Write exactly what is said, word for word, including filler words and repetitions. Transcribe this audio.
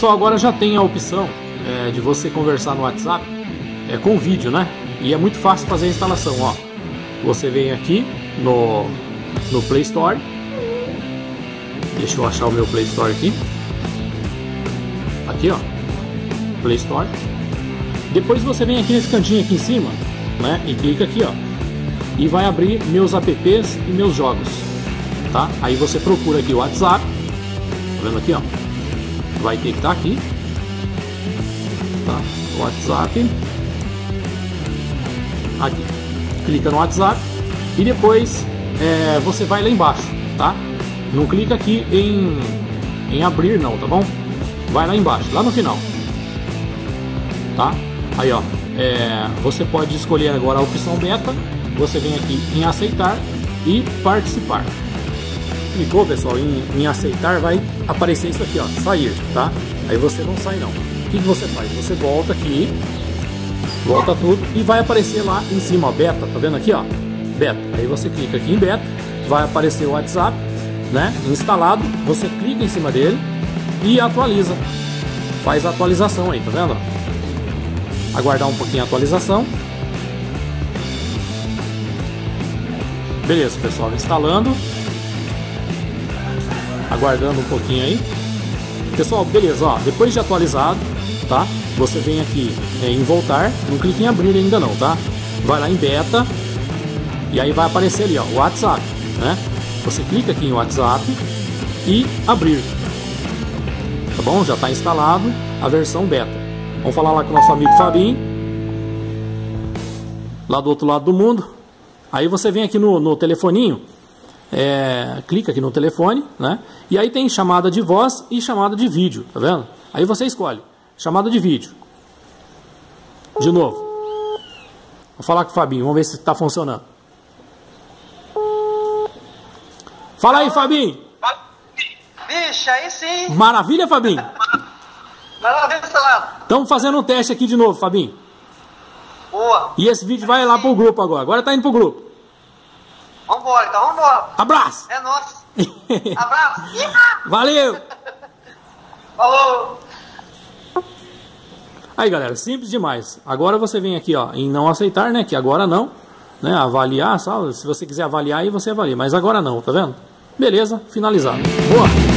Pessoal, agora já tem a opção é, de você conversar no WhatsApp é, com vídeo, né? E é muito fácil fazer a instalação, ó. Você vem aqui no, no Play Store. Deixa eu achar o meu Play Store aqui. Aqui, ó. Play Store. Depois você vem aqui nesse cantinho aqui em cima, né? E clica aqui, ó. E vai abrir meus apps e meus jogos, tá? Aí você procura aqui o WhatsApp. Tá vendo aqui, ó? Vai ter que estar aqui, tá? WhatsApp. Aqui. Clica no WhatsApp e depois é, você vai lá embaixo, tá? Não clica aqui em, em abrir não, tá bom? Vai lá embaixo, lá no final, tá? Aí, ó, é, você pode escolher agora a opção beta. Você vem aqui em aceitar e participar. Clicou, pessoal, em, em aceitar, vai aparecer isso aqui, ó, sair, tá? Aí você não sai não. O que, que você faz? Você volta aqui, volta tudo e vai aparecer lá em cima, ó, beta, tá vendo aqui, ó? Beta. Aí você clica aqui em beta, vai aparecer o WhatsApp, né? Instalado, você clica em cima dele e atualiza. Faz a atualização aí, tá vendo? Aguardar um pouquinho a atualização. Beleza, pessoal, instalando. Aguardando um pouquinho aí. Pessoal, beleza, ó, depois de atualizado, tá? Você vem aqui é, em voltar, não clique em abrir ainda não, tá? Vai lá em beta e aí vai aparecer ali, ó, o WhatsApp, né? Você clica aqui em WhatsApp e abrir. Tá bom? Já está instalado a versão beta. Vamos falar lá com o nosso amigo Fabinho, lá do outro lado do mundo. Aí você vem aqui no, no telefoninho, é, clica aqui no telefone, né? E aí tem chamada de voz e chamada de vídeo, tá vendo? Aí você escolhe chamada de vídeo. De novo. Vou falar com o Fabinho, vamos ver se está funcionando. Fala aí, Fabinho. Vixe, aí sim. Maravilha, Fabinho? Maravilha, salado. Estamos fazendo um teste aqui de novo, Fabinho. Boa. E esse vídeo vai lá pro grupo agora. Agora tá indo pro grupo. Vambora, então vambora. Abraço. É nosso. Abraço. Valeu. Falou. Aí, galera, simples demais. Agora você vem aqui, ó, em não aceitar, né? Que agora não, né? Avaliar, sabe? Se você quiser avaliar aí, você avalia. Mas agora não, tá vendo? Beleza, finalizado. Boa.